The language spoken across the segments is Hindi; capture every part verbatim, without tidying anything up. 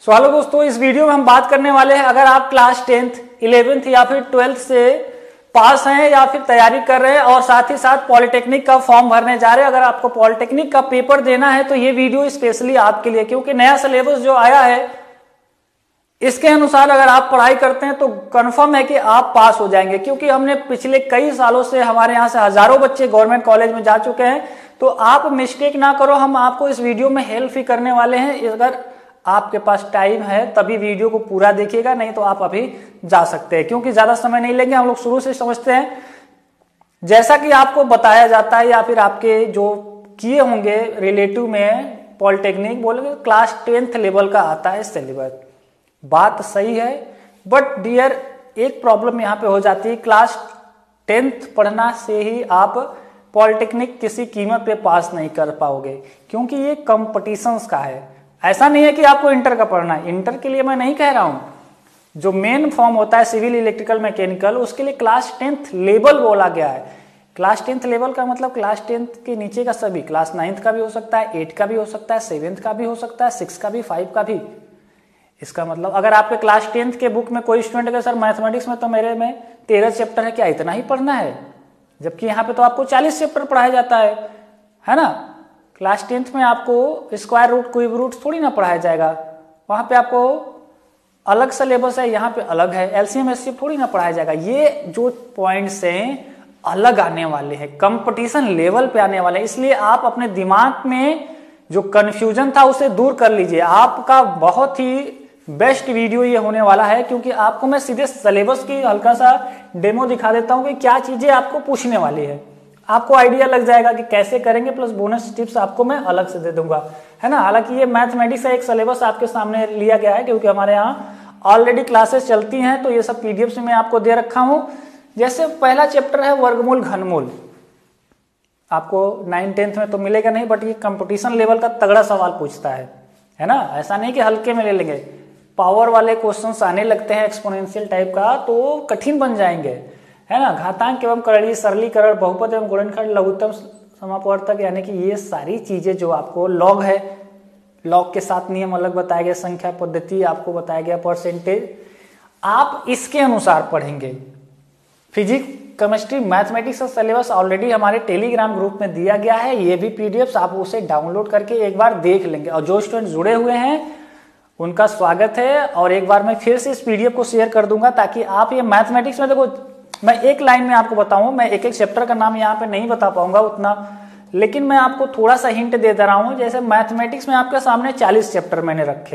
सो हेलो दोस्तों, इस वीडियो में हम बात करने वाले हैं अगर आप क्लास टेंथ इलेवेंथ या फिर ट्वेल्थ से पास हैं या फिर तैयारी कर रहे हैं और साथ ही साथ पॉलिटेक्निक का फॉर्म भरने जा रहे हैं। अगर आपको पॉलिटेक्निक का पेपर देना है तो ये वीडियो स्पेशली आपके लिए, क्योंकि नया सिलेबस जो आया है इसके अनुसार अगर आप पढ़ाई करते हैं तो कंफर्म है कि आप पास हो जाएंगे। क्योंकि हमने पिछले कई सालों से हमारे यहाँ से हजारों बच्चे गवर्नमेंट कॉलेज में जा चुके हैं, तो आप मिस्टेक ना करो। हम आपको इस वीडियो में हेल्प ही करने वाले हैं। अगर आपके पास टाइम है तभी वीडियो को पूरा देखिएगा, नहीं तो आप अभी जा सकते हैं, क्योंकि ज्यादा समय नहीं लेंगे। हम लोग शुरू से समझते हैं, जैसा कि आपको बताया जाता है या फिर आपके जो किए होंगे रिलेटिव में पॉलिटेक्निक बोलेंगे क्लास टेंथ लेवल का आता है सिलेबस। बात सही है, बट डियर एक प्रॉब्लम यहाँ पे हो जाती है, क्लास टेंथ पढ़ना से ही आप पॉलिटेक्निक किसी कीमत पे पास नहीं कर पाओगे, क्योंकि ये कंपटीशंस का है। ऐसा नहीं है कि आपको इंटर का पढ़ना है, इंटर के लिए मैं नहीं कह रहा हूं। जो मेन फॉर्म होता है सिविल इलेक्ट्रिकल मैकेनिकल, उसके लिए क्लास टेंथ लेवल बोला गया है। क्लास टेंथ लेवल का मतलब क्लास टेंथ के नीचे का सभी, क्लास नाइन्थ का भी हो सकता है, एट का भी हो सकता है, सेवेंथ का भी हो सकता है, सिक्स का भी, फाइव का भी। इसका मतलब अगर आपके क्लास टेंथ के बुक में कोई स्टूडेंट अगर सर मैथमेटिक्स में तो मेरे में तेरह चैप्टर है, क्या इतना ही पढ़ना है? जबकि यहाँ पे तो आपको चालीस चैप्टर पढ़ाया जाता है, है ना। क्लास टेंथ में आपको स्क्वायर रूट क्यूब रूट थोड़ी ना पढ़ाया जाएगा, वहां पे आपको अलग सिलेबस है, यहाँ पे अलग है। एलसीएम एचसीएफ थोड़ी ना पढ़ाया जाएगा। ये जो पॉइंट्स हैं अलग आने वाले हैं, कंपटीशन लेवल पे आने वाले हैं। इसलिए आप अपने दिमाग में जो कंफ्यूजन था उसे दूर कर लीजिए। आपका बहुत ही बेस्ट वीडियो ये होने वाला है, क्योंकि आपको मैं सीधे सिलेबस की हल्का सा डेमो दिखा देता हूं कि क्या चीजें आपको पूछने वाली है। आपको आइडिया लग जाएगा कि कैसे करेंगे, प्लस बोनस टिप्स आपको मैं अलग से दे दूंगा, है ना। हालांकि ये मैथमेटिक्स का एक सिलेबस आपके सामने लिया गया है, क्योंकि हमारे यहाँ ऑलरेडी क्लासेस चलती हैं, तो ये सब पीडीएफ से मैं आपको दे रखा हूं। जैसे पहला चैप्टर है वर्गमूल घनमूल, आपको नाइन टेंथ में तो मिलेगा नहीं, बट ये कंपटीशन लेवल का तगड़ा सवाल पूछता है, है ना। ऐसा नहीं कि हल्के में ले लेंगे। पावर वाले क्वेश्चंस आने लगते हैं एक्सपोनेंशियल टाइप का, तो कठिन बन जाएंगे, है ना। घातांक एवं करणीय, सरलीकरण, बहुपद एवं गुणनखंड, लघुत्तम समापवर्तक, यानी कि ये सारी चीजें जो आपको लॉग है, लॉग के साथ नियम अलग बताया गया, संख्या पद्धति आपको बताया गया, परसेंटेज, आप इसके अनुसार पढ़ेंगे। फिजिक्स केमिस्ट्री मैथमेटिक्स का सिलेबस ऑलरेडी हमारे टेलीग्राम ग्रुप में दिया गया है। ये भी पीडीएफ आप उसे डाउनलोड करके एक बार देख लेंगे, और जो स्टूडेंट जुड़े हुए हैं उनका स्वागत है। और एक बार मैं फिर से इस पीडीएफ को शेयर कर दूंगा, ताकि आप ये मैथमेटिक्स में, देखो मैं एक लाइन में आपको बताऊं, मैं एक एक चैप्टर का नाम यहाँ पे नहीं बता पाऊंगा उतना, लेकिन मैं आपको थोड़ा सा हिंट दे दे रहा हूं। जैसे मैथमेटिक्स में आपके सामने चालीस चैप्टर मैंने रखे,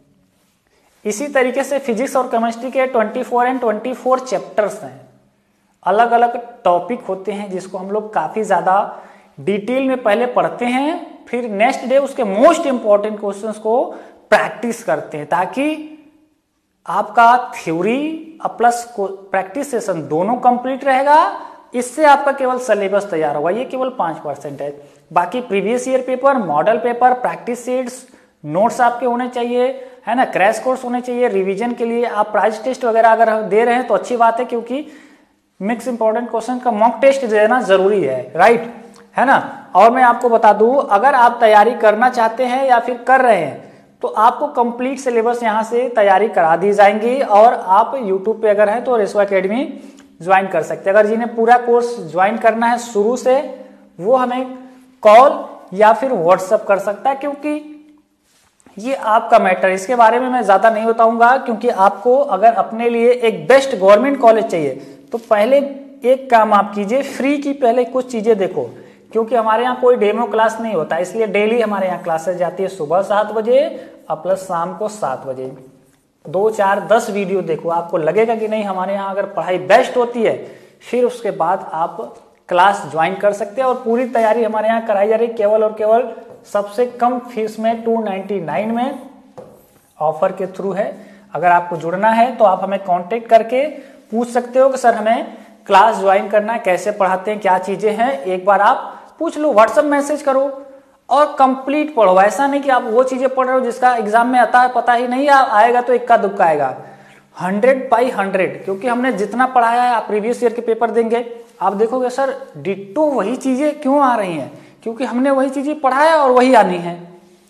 इसी तरीके से फिजिक्स और केमिस्ट्री के चौबीस एंड चौबीस चैप्टर्स हैं। अलग अलग टॉपिक होते हैं जिसको हम लोग काफी ज्यादा डिटेल में पहले पढ़ते हैं, फिर नेक्स्ट डे उसके मोस्ट इंपॉर्टेंट क्वेश्चंस को प्रैक्टिस करते हैं, ताकि आपका थ्योरी प्लस प्रैक्टिस सेशन दोनों कंप्लीट रहेगा। इससे आपका केवल सिलेबस तैयार होगा, ये केवल पांच परसेंट है। बाकी previous year paper, model paper, practice sheets, notes आपके होने चाहिए, है ना, क्रैश कोर्स होने चाहिए। रिवीजन के लिए आप प्राइज टेस्ट वगैरह अगर दे रहे हैं तो अच्छी बात है, क्योंकि मिक्स इंपॉर्टेंट क्वेश्चन का मॉक टेस्ट देना जरूरी है, राइट, है ना। और मैं आपको बता दूं, अगर आप तैयारी करना चाहते हैं या फिर कर रहे हैं तो आपको कंप्लीट सिलेबस यहां से तैयारी करा दी जाएंगी, और आप यूट्यूब पे अगर हैं तो रेसो एकेडमी ज्वाइन कर सकते हैं। अगर जिन्हें पूरा कोर्स ज्वाइन करना है शुरू से, वो हमें कॉल या फिर व्हाट्सएप कर सकता है, क्योंकि ये आपका मैटर। इसके बारे में मैं ज्यादा नहीं बताऊंगा, क्योंकि आपको अगर अपने लिए एक बेस्ट गवर्नमेंट कॉलेज चाहिए तो पहले एक काम आप कीजिए, फ्री की पहले कुछ चीजें देखो, क्योंकि हमारे यहाँ कोई डेमो क्लास नहीं होता, इसलिए डेली हमारे यहाँ क्लासेस जाती है सुबह सात बजे और प्लस शाम को सात बजे। दो चार दस वीडियो देखो, आपको लगेगा कि नहीं हमारे यहाँ अगर पढ़ाई बेस्ट होती है, फिर उसके बाद आप क्लास ज्वाइन कर सकते हैं। और पूरी तैयारी हमारे यहाँ कराई जा रही केवल और केवल सबसे कम फीस में, टू नाइनटी नाइन में ऑफर के थ्रू है। अगर आपको जुड़ना है तो आप हमें कॉन्टेक्ट करके पूछ सकते हो कि सर हमें क्लास ज्वाइन करना है, कैसे पढ़ाते हैं, क्या चीजें हैं, एक बार आप पूछ लो, व्हाट्सएप मैसेज करो और कंप्लीट पढ़ो। ऐसा नहीं कि आप वो चीजें पढ़ रहे हो जिसका एग्जाम में आता है पता ही नहीं, आएगा तो इक्का दुक्का आएगा। हंड्रेड बाई हंड्रेड, क्योंकि हमने जितना पढ़ाया है, आप प्रीवियस ईयर के पेपर देंगे आप देखोगे सर डिट्टो वही चीजें क्यों आ रही हैं, क्योंकि हमने वही चीजें पढ़ाया और वही आनी है,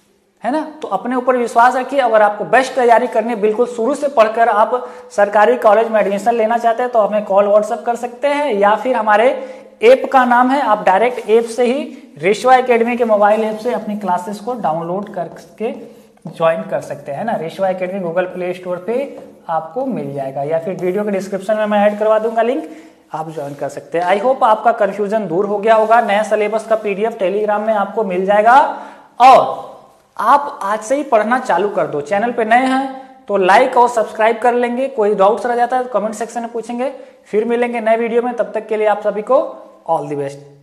है ना। तो अपने ऊपर विश्वास रखिए। अगर आपको बेस्ट तैयारी करनी है, बिल्कुल शुरू से पढ़कर आप सरकारी कॉलेज में एडमिशन लेना चाहते हैं, तो हमें कॉल व्हाट्सएप कर सकते हैं, या फिर हमारे ऐप का नाम है, आप डायरेक्ट ऐप से ही रेशवा एकेडमी के मोबाइल ऐप से अपनी क्लासेस को डाउनलोड करके ज्वाइन कर सकते हैं ना। Reshwa academy Google Play Store पे आपको मिल जाएगा, या फिर वीडियो के डिस्क्रिप्शन में मैं ऐड करवा दूंगा लिंक, आप ज्वाइन कर सकते हैं। आई होप आपका कंफ्यूजन दूर हो गया होगा। नया सिलेबस का पीडीएफ टेलीग्राम में आपको मिल जाएगा, और आप आज से ही पढ़ना चालू कर दो। चैनल पे नए हैं तो लाइक और सब्सक्राइब कर लेंगे। कोई डाउट्स रह जाता है तो कमेंट सेक्शन में पूछेंगे। फिर मिलेंगे नए वीडियो में, तब तक के लिए आप सभी को ऑल द बेस्ट।